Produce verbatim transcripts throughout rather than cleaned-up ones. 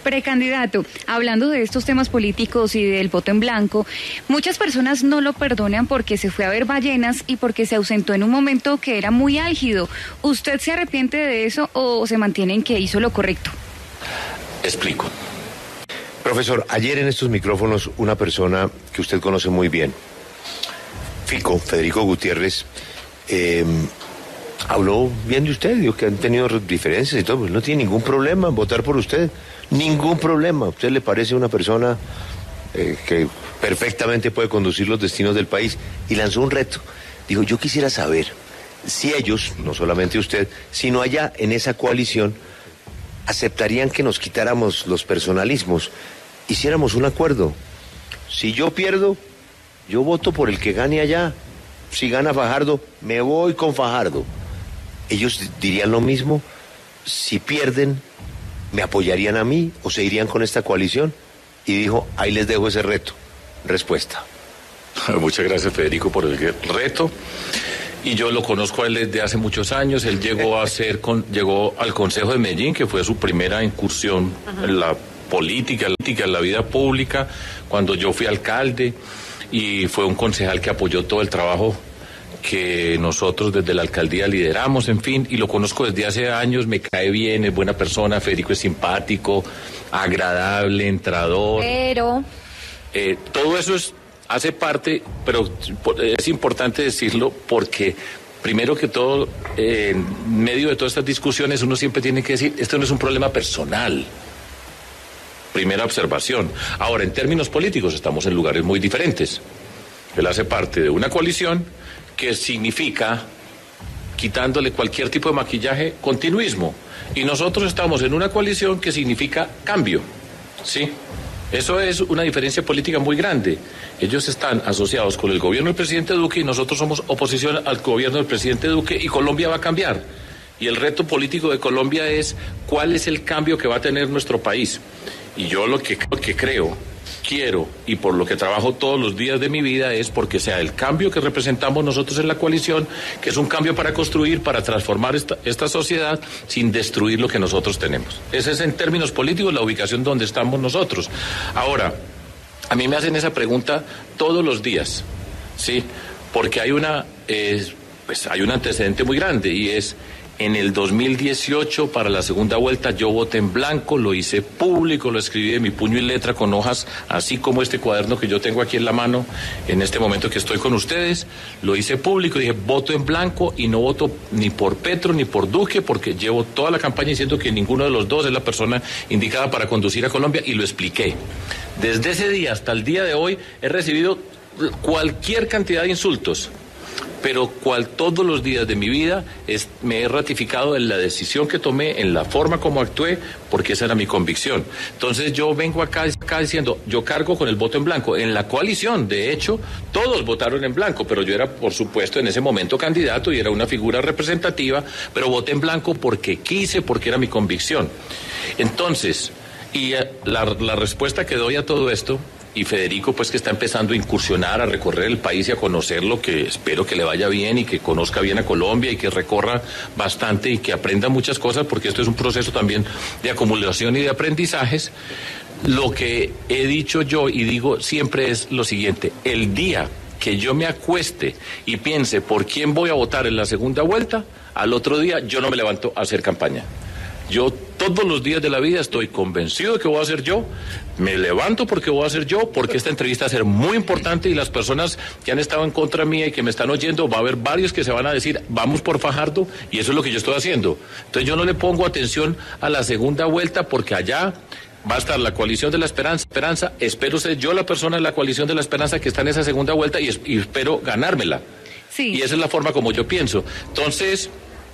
Precandidato, hablando de estos temas políticos y del voto en blanco, muchas personas no lo perdonan porque se fue a ver ballenas y porque se ausentó en un momento que era muy álgido. ¿Usted se arrepiente de eso o se mantiene en que hizo lo correcto? Explico. Profesor, ayer en estos micrófonos una persona que usted conoce muy bien, Fico, Federico Gutiérrez, eh, habló bien de usted, dijo que han tenido diferencias y todo, pues no tiene ningún problema en votar por usted, ningún problema. ¿A usted le parece una persona eh, que perfectamente puede conducir los destinos del país? Y lanzó un reto. Dijo, yo quisiera saber si ellos, no solamente usted, sino allá en esa coalición, aceptarían que nos quitáramos los personalismos, hiciéramos un acuerdo. Si yo pierdo, yo voto por el que gane allá. Si gana Fajardo, me voy con Fajardo. ¿Ellos dirían lo mismo? Si pierden, ¿me apoyarían a mí o se irían con esta coalición? Y dijo, ahí les dejo ese reto. Respuesta. Muchas gracias, Federico, por el reto. Y yo lo conozco a él desde hace muchos años. Él llegó a ser con, llegó al Consejo de Medellín, que fue su primera incursión Ajá. en la política, en la vida pública, cuando yo fui alcalde, y fue un concejal que apoyó todo el trabajo que nosotros desde la alcaldía lideramos, en fin, y lo conozco desde hace años, me cae bien, es buena persona, Federico es simpático, agradable, entrador. Pero... Eh, todo eso es, hace parte, pero es importante decirlo porque, primero que todo, eh, en medio de todas estas discusiones, uno siempre tiene que decir, esto no es un problema personal. Primera observación. Ahora, en términos políticos, estamos en lugares muy diferentes. Él hace parte de una coalición que significa, quitándole cualquier tipo de maquillaje, continuismo. Y nosotros estamos en una coalición que significa cambio, ¿sí? Eso es una diferencia política muy grande. Ellos están asociados con el gobierno del presidente Duque y nosotros somos oposición al gobierno del presidente Duque y Colombia va a cambiar. Y el reto político de Colombia es cuál es el cambio que va a tener nuestro país. Y yo lo que, lo que creo, quiero y por lo que trabajo todos los días de mi vida es porque sea el cambio que representamos nosotros en la coalición, que es un cambio para construir, para transformar esta, esta sociedad sin destruir lo que nosotros tenemos. Esa es en términos políticos la ubicación donde estamos nosotros. Ahora, a mí me hacen esa pregunta todos los días, ¿sí? Porque hay una, eh, pues hay un antecedente muy grande y es... En el dos mil dieciocho, para la segunda vuelta, yo voté en blanco, lo hice público, lo escribí de mi puño y letra con hojas, así como este cuaderno que yo tengo aquí en la mano, en este momento que estoy con ustedes, lo hice público, dije, voto en blanco y no voto ni por Petro ni por Duque, porque llevo toda la campaña diciendo que ninguno de los dos es la persona indicada para conducir a Colombia, y lo expliqué. Desde ese día hasta el día de hoy, he recibido cualquier cantidad de insultos, pero cual todos los días de mi vida es, me he ratificado en la decisión que tomé, en la forma como actué, porque esa era mi convicción. Entonces yo vengo acá, acá diciendo, yo cargo con el voto en blanco. En la coalición, de hecho, todos votaron en blanco, pero yo era, por supuesto, en ese momento candidato y era una figura representativa, pero voté en blanco porque quise, porque era mi convicción. Entonces, y la, la respuesta que doy a todo esto... Y Federico, pues que está empezando a incursionar, a recorrer el país y a conocerlo, que espero que le vaya bien y que conozca bien a Colombia y que recorra bastante y que aprenda muchas cosas, porque esto es un proceso también de acumulación y de aprendizajes. Lo que he dicho yo y digo siempre es lo siguiente: el día que yo me acueste y piense por quién voy a votar en la segunda vuelta, al otro día yo no me levanto a hacer campaña. Yo todos los días de la vida estoy convencido de que voy a ser yo, me levanto porque voy a ser yo, porque esta entrevista va a ser muy importante y las personas que han estado en contra mía y que me están oyendo, va a haber varios que se van a decir, vamos por Fajardo, y eso es lo que yo estoy haciendo. Entonces yo no le pongo atención a la segunda vuelta porque allá va a estar la coalición de la esperanza, esperanza. Espero ser yo la persona de la coalición de la esperanza que está en esa segunda vuelta y, y espero ganármela. Sí. Y esa es la forma como yo pienso. Entonces,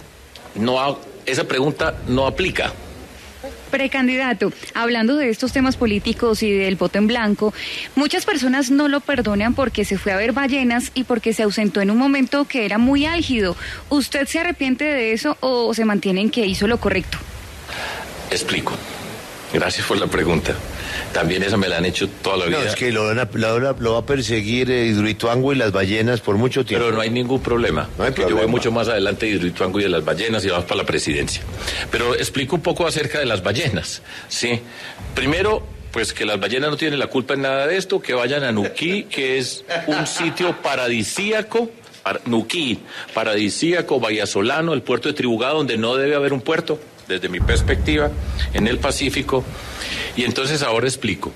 no ha, esa pregunta no aplica. Precandidato, hablando de estos temas políticos y del voto en blanco, muchas personas no lo perdonan porque se fue a ver ballenas y porque se ausentó en un momento que era muy álgido. ¿Usted se arrepiente de eso o se mantiene en que hizo lo correcto? Explico. Gracias por la pregunta. También esa me la han hecho toda la vida. No, es que lo, van a- lo, van a- lo va a perseguir eh, Hidroituango y las ballenas por mucho tiempo. Pero no hay ningún problema. No hay porque Yo problema. voy mucho más adelante de Hidroituango y de las ballenas y vamos para la presidencia. Pero explico un poco acerca de las ballenas. Sí. Primero, pues que las ballenas no tienen la culpa en nada de esto, que vayan a Nuquí, que es un sitio paradisíaco. Para, Nuquí, paradisíaco, Vallasolano, el puerto de Tribugá, donde no debe haber un puerto, desde mi perspectiva, en el Pacífico. Y entonces ahora explico.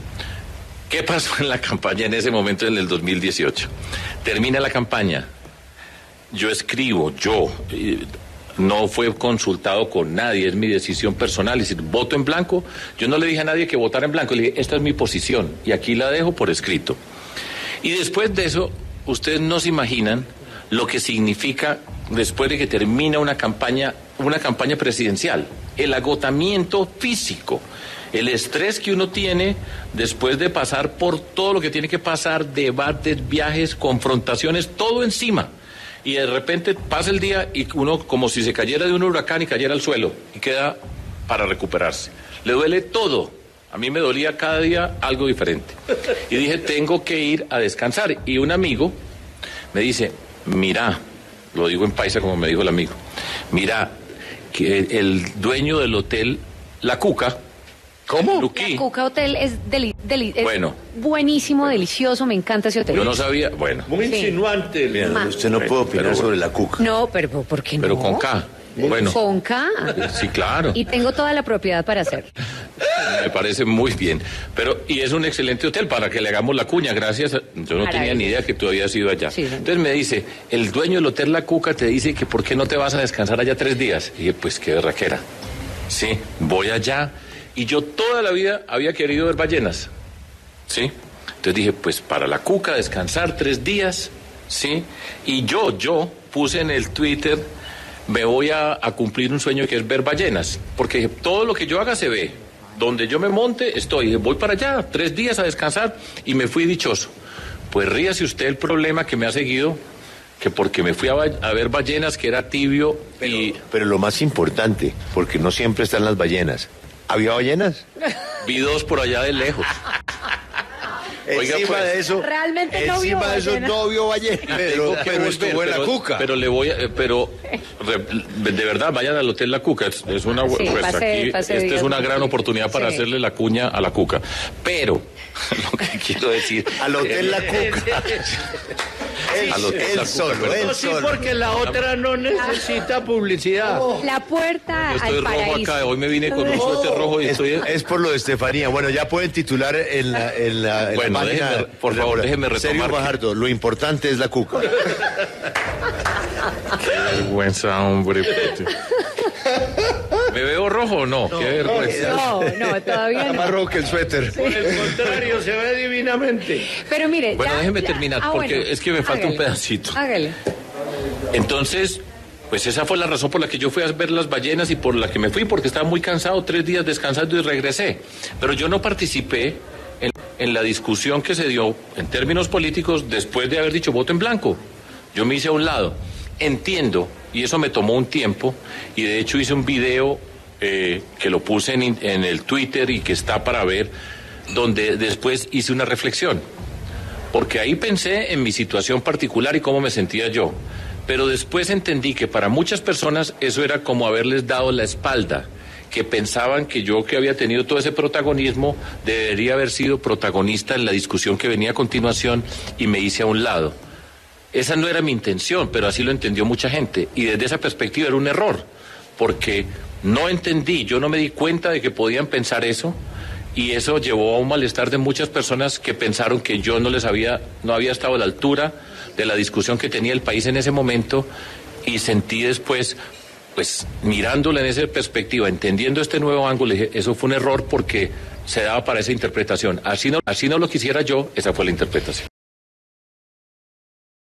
¿Qué pasó en la campaña en ese momento, en el dos mil dieciocho? Termina la campaña, yo escribo, yo, eh, no fue consultado con nadie, es mi decisión personal, es decir, voto en blanco. Yo no le dije a nadie que votara en blanco, le dije, esta es mi posición, y aquí la dejo por escrito. Y después de eso, ustedes no se imaginan lo que significa, después de que termina una campaña, una campaña presidencial, el agotamiento físico, el estrés que uno tiene después de pasar por todo lo que tiene que pasar, debates, viajes, confrontaciones, todo encima. Y de repente pasa el día y uno como si se cayera de un huracán y cayera al suelo y queda para recuperarse. Le duele todo. A mí me dolía cada día algo diferente. Y dije, tengo que ir a descansar. Y un amigo me dice, mira, lo digo en paisa como me dijo el amigo, mira, que el dueño del hotel La Cuca, ¿Cómo? Nuquí, La Cuca Hotel es, deli- deli- es Bueno. buenísimo, delicioso, me encanta ese hotel. yo no sabía, bueno, Muy Sí. insinuante. Bien, Ma- usted no puede opinar Pero- sobre la cuca. No, pero ¿por qué no? pero con K. Bueno, Con K. sí, claro. Y tengo toda la propiedad para hacer. Me parece muy bien. Pero, y es un excelente hotel para que le hagamos la cuña, gracias. a- yo no tenía ni idea que tú habías ido allá. Sí, sí. Entonces me dice, el dueño del hotel La Cuca te dice que por qué no te vas a descansar allá tres días. Y dije, pues qué berraquera. Sí, voy allá. Y yo toda la vida había querido ver ballenas. Sí. Entonces dije, pues para La Cuca descansar tres días. Sí. Y yo, yo puse en el Twitter, me voy a, a cumplir un sueño que es ver ballenas. Porque todo lo que yo haga se ve. Donde yo me monte, estoy. Voy para allá, tres días a descansar y me fui dichoso. Pues ríase usted el problema que me ha seguido, que porque me fui a, ba- a ver ballenas, que era tibio y Pero lo más importante, porque no siempre están las ballenas. ¿Había ballenas? vi dos por allá de lejos. Oiga, encima pues, de eso, Realmente no vio encima de eso ballena. no vio ballena. Tengo Pero, que pero volver, estuvo en la pero- cuca. Pero le voy a, eh, pero re- de verdad vayan al hotel La Cuca, es, es una Sí, pues pase- aquí, pase esta días es una por gran aquí. oportunidad para Sí. hacerle la cuña a La Cuca. Pero lo que quiero decir Al hotel La Cuca. Él, Al hotel él La Cuca, solo, perdón. él No, sí, solo. porque la otra no necesita publicidad. La puerta Yo estoy al rojo paraíso. acá, hoy me vine con un suéter rojo y Es, estoy... es por lo de Estefanía. Bueno, ya pueden titular en la, en la, en Bueno, la página. déjeme, por favor, Laura. déjeme retomar Sergio que- Fajardo, lo importante es la cuca. Qué vergüenza, hombre. ¿Me veo rojo o no? Qué vergüenza. No, no, todavía Está más no. rojo que el suéter. Por el contrario, se ve divinamente. Pero mire, Bueno, ya- déjeme ya- terminar, ah, porque bueno. es que me falta un Hágale. pedacito. Hágale. Entonces, pues esa fue la razón por la que yo fui a ver las ballenas y por la que me fui, porque estaba muy cansado, tres días descansando y regresé. Pero yo no participé en, en la discusión que se dio en términos políticos después de haber dicho voto en blanco. Yo me hice a un lado. Entiendo, y eso me tomó un tiempo, y de hecho hice un video eh, que lo puse en, in- en el Twitter y que está para ver, donde después hice una reflexión. Porque ahí pensé en mi situación particular y cómo me sentía yo. Pero después entendí que para muchas personas eso era como haberles dado la espalda, que pensaban que yo, que había tenido todo ese protagonismo, debería haber sido protagonista en la discusión que venía a continuación y me hice a un lado. Esa no era mi intención, pero así lo entendió mucha gente. Y desde esa perspectiva era un error, porque no entendí, yo no me di cuenta de que podían pensar eso. Y eso llevó a un malestar de muchas personas que pensaron que yo no les había, no había estado a la altura de la discusión que tenía el país en ese momento, y sentí después, pues mirándolo en esa perspectiva, entendiendo este nuevo ángulo, dije, eso fue un error porque se daba para esa interpretación. Así no, así no lo quisiera yo, esa fue la interpretación.